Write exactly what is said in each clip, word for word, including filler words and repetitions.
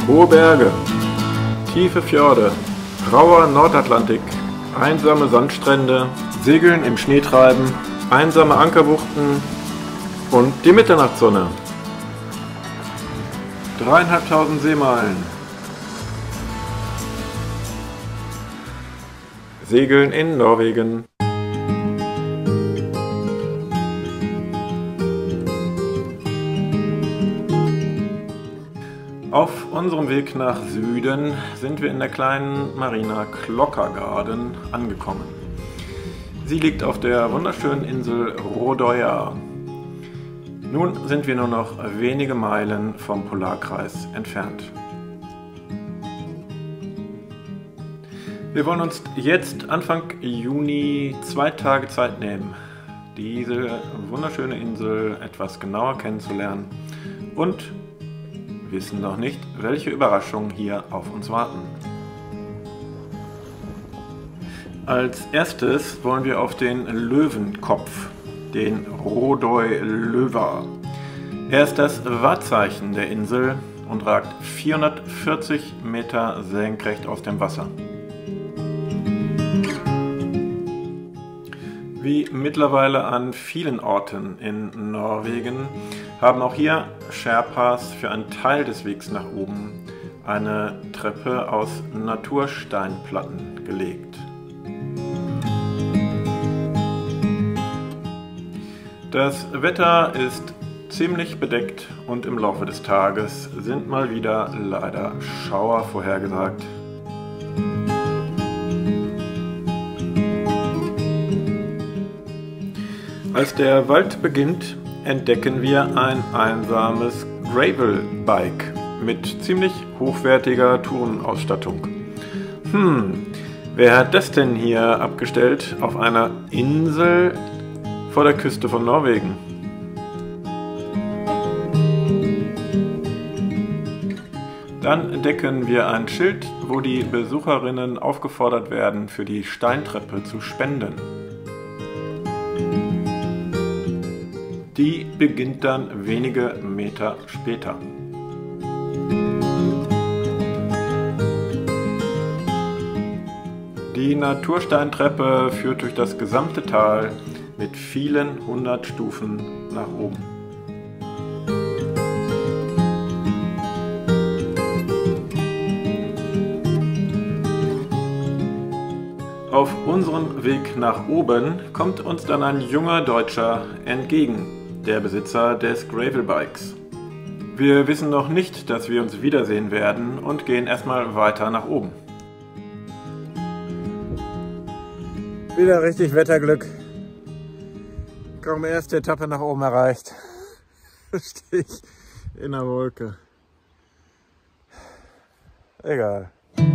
Hohe Berge, tiefe Fjorde, rauer Nordatlantik, einsame Sandstrände, Segeln im Schneetreiben, einsame Ankerbuchten und die Mitternachtssonne. Dreieinhalbtausend Seemeilen. Segeln in Norwegen. Auf unserem Weg nach Süden sind wir in der kleinen Marina Klokkagarden angekommen. Sie liegt auf der wunderschönen Insel Rødøya. Nun sind wir nur noch wenige Meilen vom Polarkreis entfernt. Wir wollen uns jetzt Anfang Juni zwei Tage Zeit nehmen, diese wunderschöne Insel etwas genauer kennenzulernen und wissen noch nicht, welche Überraschungen hier auf uns warten. Als erstes wollen wir auf den Löwenkopf, den Rødøyløva. Er ist das Wahrzeichen der Insel und ragt vierhundertvierzig Meter senkrecht aus dem Wasser. Wie mittlerweile an vielen Orten in Norwegen haben auch hier Sherpas für einen Teil des Wegs nach oben eine Treppe aus Natursteinplatten gelegt. Das Wetter ist ziemlich bedeckt und im Laufe des Tages sind mal wieder leider Schauer vorhergesagt. Als der Wald beginnt, entdecken wir ein einsames Gravelbike mit ziemlich hochwertiger Tourenausstattung. Hm, wer hat das denn hier abgestellt auf einer Insel vor der Küste von Norwegen? Dann entdecken wir ein Schild, wo die Besucherinnen aufgefordert werden, für die Steintreppe zu spenden. Die beginnt dann wenige Meter später. Die Natursteintreppe führt durch das gesamte Tal mit vielen hundert Stufen nach oben. Auf unserem Weg nach oben kommt uns dann ein junger Deutscher entgegen, der Besitzer des Gravelbikes. Wir wissen noch nicht, dass wir uns wiedersehen werden und gehen erstmal weiter nach oben. Wieder richtig Wetterglück. Kaum erste Etappe nach oben erreicht. Stehe ich in der Wolke. Egal.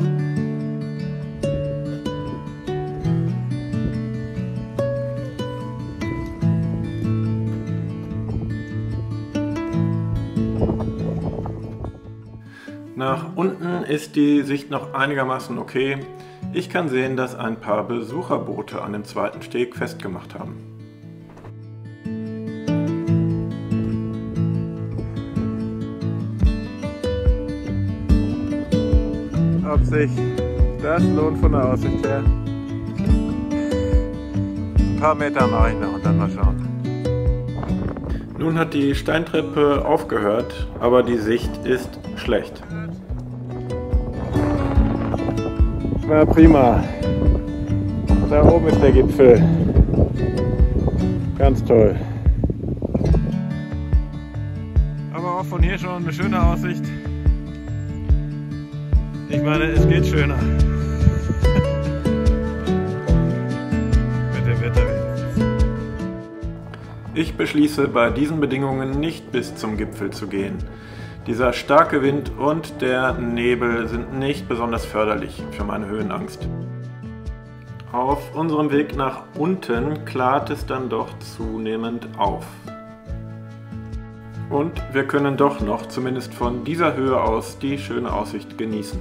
Nach unten ist die Sicht noch einigermaßen okay. Ich kann sehen, dass ein paar Besucherboote an dem zweiten Steg festgemacht haben. Ob sich das lohnt von der Aussicht her. Ein paar Meter mache ich noch und dann mal schauen. Nun hat die Steintreppe aufgehört, aber die Sicht ist schlecht. Na prima. Da oben ist der Gipfel. Ganz toll. Aber auch von hier schon eine schöne Aussicht. Ich meine, es geht schöner. Mit dem Wetter wenigstens. Ich beschließe, bei diesen Bedingungen nicht bis zum Gipfel zu gehen. Dieser starke Wind und der Nebel sind nicht besonders förderlich für meine Höhenangst. Auf unserem Weg nach unten klart es dann doch zunehmend auf. Und wir können doch noch, zumindest von dieser Höhe aus, die schöne Aussicht genießen.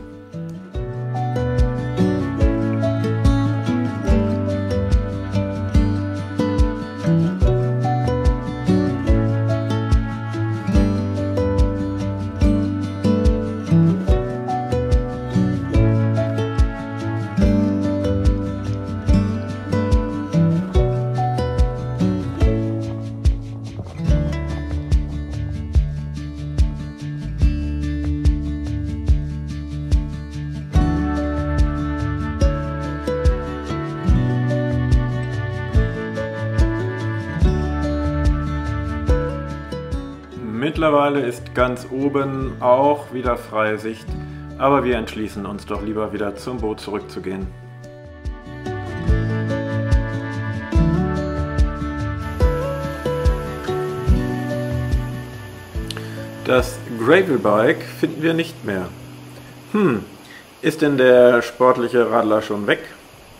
Mittlerweile ist ganz oben auch wieder freie Sicht, aber wir entschließen uns doch lieber wieder zum Boot zurückzugehen. Das Gravelbike finden wir nicht mehr. Hm, ist denn der sportliche Radler schon weg?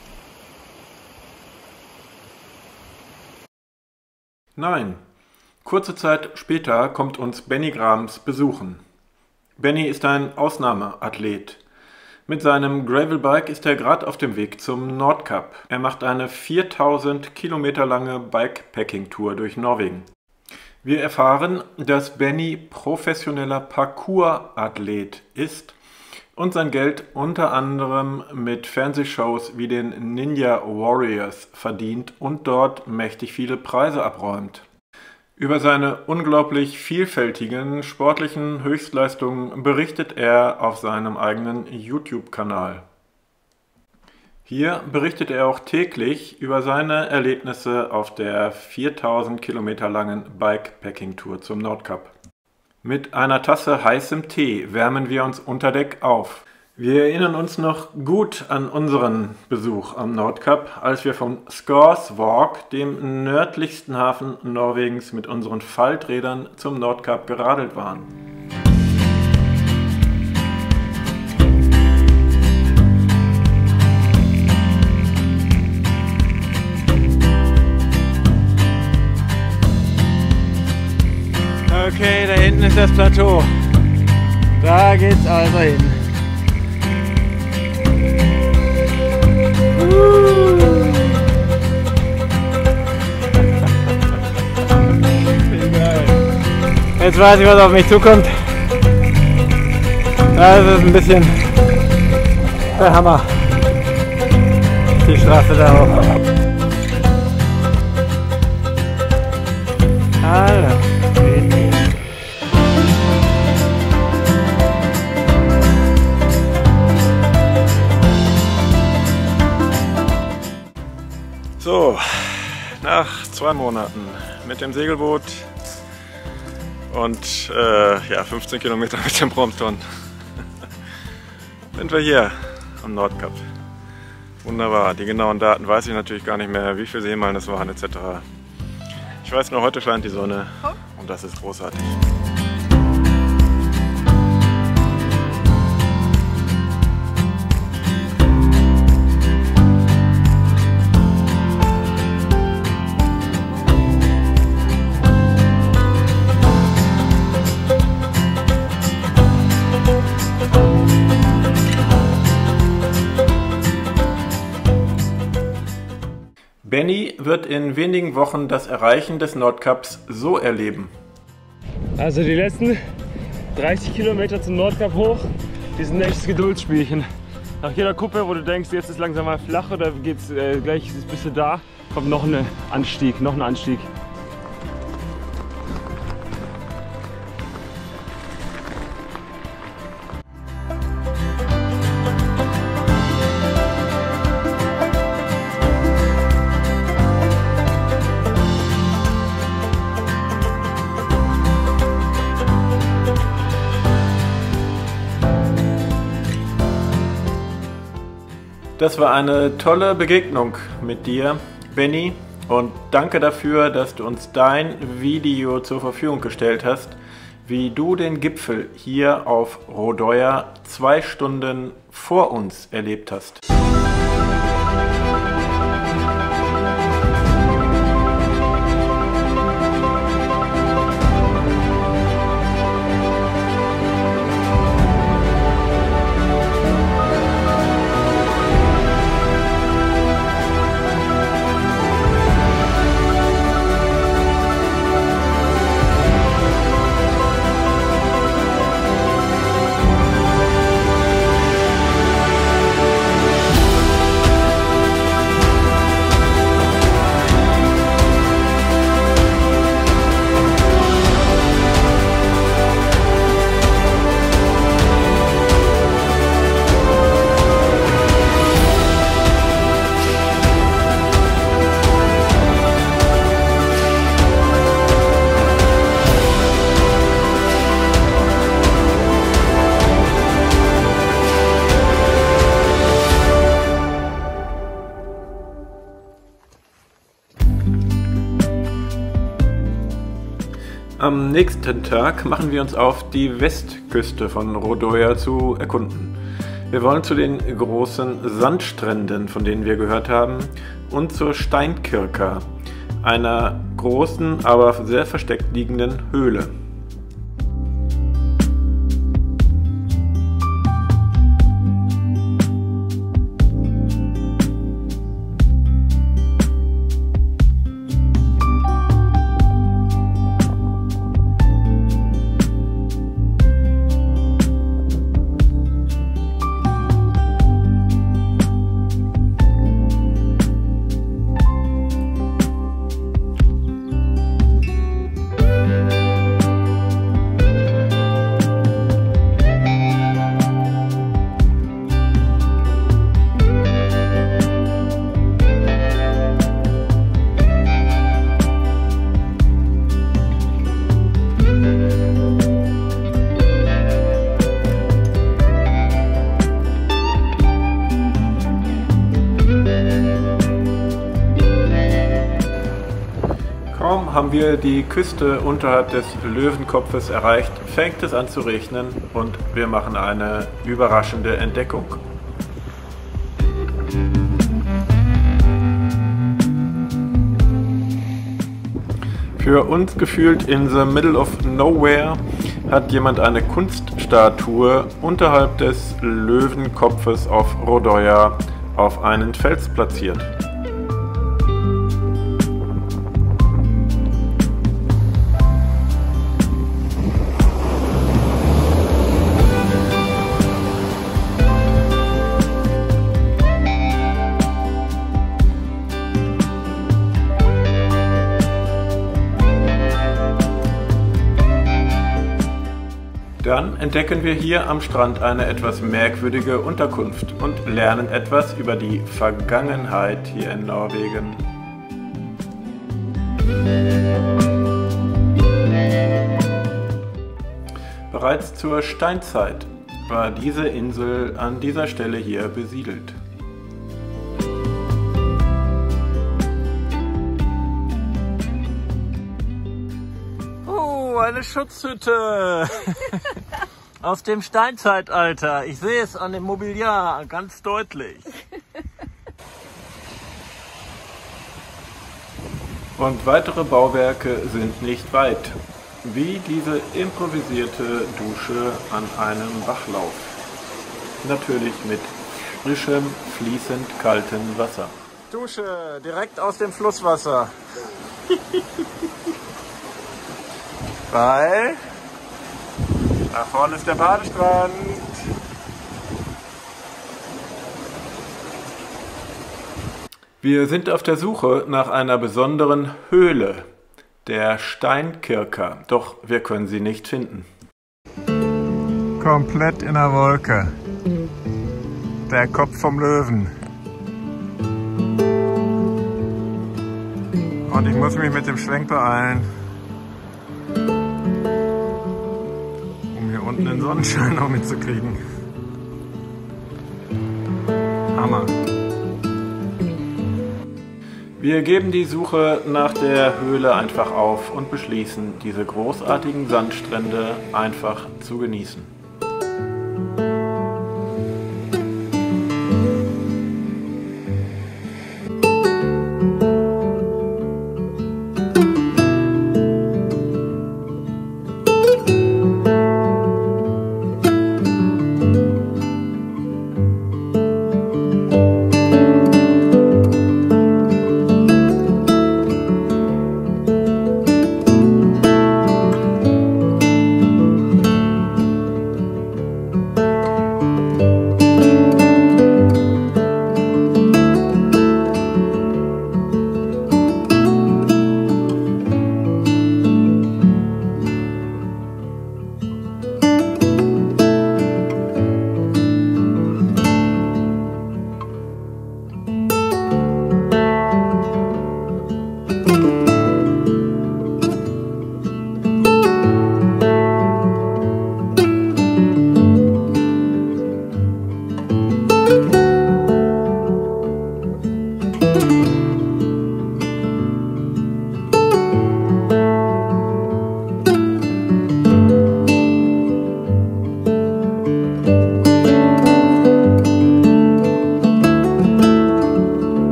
Nein. Kurze Zeit später kommt uns Benny Grams besuchen. Benny ist ein Ausnahmeathlet. Mit seinem Gravelbike ist er gerade auf dem Weg zum Nordkap. Er macht eine viertausend Kilometer lange Bikepacking-Tour durch Norwegen. Wir erfahren, dass Benny professioneller Parkour-Athlet ist und sein Geld unter anderem mit Fernsehshows wie den Ninja Warriors verdient und dort mächtig viele Preise abräumt. Über seine unglaublich vielfältigen sportlichen Höchstleistungen berichtet er auf seinem eigenen YouTube-Kanal. Hier berichtet er auch täglich über seine Erlebnisse auf der viertausend Kilometer langen Bikepacking-Tour zum Nordkap. Mit einer Tasse heißem Tee wärmen wir uns unter Deck auf. Wir erinnern uns noch gut an unseren Besuch am Nordkap, als wir von Scoresvåg, dem nördlichsten Hafen Norwegens, mit unseren Falträdern zum Nordkap geradelt waren. Okay, da hinten ist das Plateau. Da geht's also hin. Jetzt weiß ich, was auf mich zukommt. Das ist ein bisschen der Hammer. Die Straße da hoch. Alter. So, nach zwei Monaten mit dem Segelboot und äh, ja, fünfzehn Kilometer mit dem Brompton sind wir hier am Nordkap. Wunderbar, die genauen Daten weiß ich natürlich gar nicht mehr, wie viele Seemeilen es waren et cetera. Ich weiß nur, heute scheint die Sonne und das ist großartig. Benny wird in wenigen Wochen das Erreichen des Nordkaps so erleben. Also die letzten dreißig Kilometer zum Nordkap hoch, die sind ein echtes Geduldsspielchen. Nach jeder Kuppe, wo du denkst, jetzt ist langsam mal flach oder geht's äh, gleich bist du da, kommt noch ein Anstieg, noch ein Anstieg. Das war eine tolle Begegnung mit dir, Benny, und danke dafür, dass du uns dein Video zur Verfügung gestellt hast, wie du den Gipfel hier auf Rhodoia zwei Stunden vor uns erlebt hast. Am nächsten Tag machen wir uns auf, die Westküste von Rodoja zu erkunden. Wir wollen zu den großen Sandstränden, von denen wir gehört haben, und zur Steinkirka, einer großen, aber sehr versteckt liegenden Höhle. Kaum haben wir die Küste unterhalb des Löwenkopfes erreicht, fängt es an zu regnen und wir machen eine überraschende Entdeckung. Für uns gefühlt in the middle of nowhere hat jemand eine Kunststatue unterhalb des Löwenkopfes auf Rodoja auf einen Fels platziert. Dann entdecken wir hier am Strand eine etwas merkwürdige Unterkunft und lernen etwas über die Vergangenheit hier in Norwegen. Bereits zur Steinzeit war diese Insel an dieser Stelle hier besiedelt. Eine Schutzhütte aus dem Steinzeitalter. Ich sehe es an dem Mobiliar ganz deutlich. Und weitere Bauwerke sind nicht weit, wie diese improvisierte Dusche an einem Bachlauf. Natürlich mit frischem, fließend kaltem Wasser. Dusche direkt aus dem Flusswasser. Weil da vorne ist der Badestrand. Wir sind auf der Suche nach einer besonderen Höhle, der Steinkirka, doch wir können sie nicht finden. Komplett in der Wolke. Der Kopf vom Löwen. Und ich muss mich mit dem Schwenk beeilen, unten den Sonnenschein noch mitzukriegen. Hammer. Wir geben die Suche nach der Höhle einfach auf und beschließen, diese großartigen Sandstrände einfach zu genießen.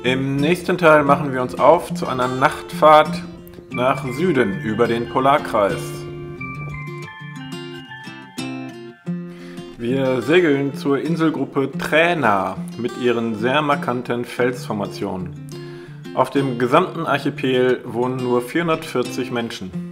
Im nächsten Teil machen wir uns auf zu einer Nachtfahrt nach Süden über den Polarkreis. Wir segeln zur Inselgruppe Træna mit ihren sehr markanten Felsformationen. Auf dem gesamten Archipel wohnen nur vierhundertvierzig Menschen.